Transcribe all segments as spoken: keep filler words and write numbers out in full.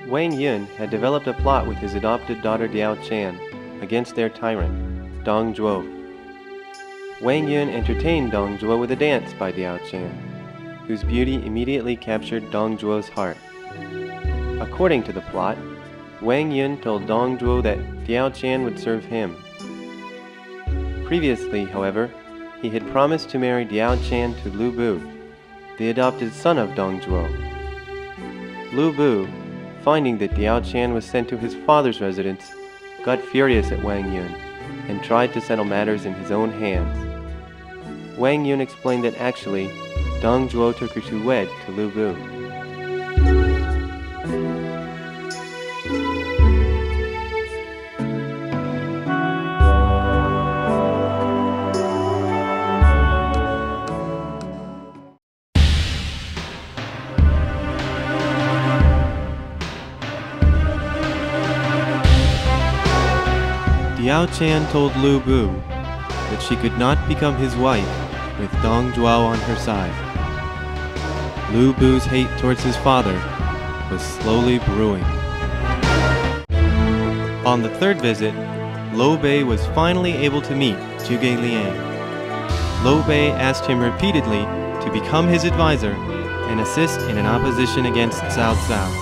Wang Yun had developed a plot with his adopted daughter Diao Chan against their tyrant, Dong Zhuo. Wang Yun entertained Dong Zhuo with a dance by Diao Chan, whose beauty immediately captured Dong Zhuo's heart. According to the plot, Wang Yun told Dong Zhuo that Diao Chan would serve him. Previously, however, he had promised to marry Diao Chan to Lu Bu, the adopted son of Dong Zhuo. Lu Bu, finding that Diao Chan was sent to his father's residence, got furious at Wang Yun and tried to settle matters in his own hands. Wang Yun explained that actually, Dong Zhuo took her to wed to Lu Bu. Diao Chan told Lu Bu that she could not become his wife with Dong Zhuo on her side. Lu Bu's hate towards his father was slowly brewing. On the third visit, Lo Bei was finally able to meet Zhuge Liang. Lo Bei asked him repeatedly to become his advisor and assist in an opposition against Cao Cao.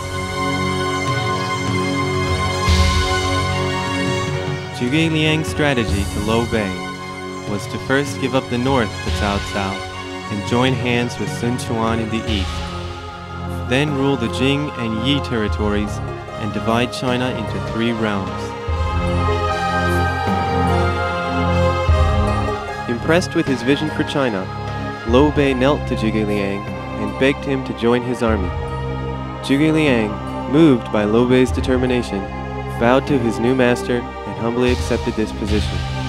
Zhuge Liang's strategy to Lo Bei was to first give up the north to Cao Cao and join hands with Sun Quan in the east, then rule the Jing and Yi territories and divide China into three realms. Impressed with his vision for China, Lo Bei knelt to Zhuge Liang and begged him to join his army. Zhuge Liang, moved by Lo Bei's determination, bowed to his new master and humbly accepted this position.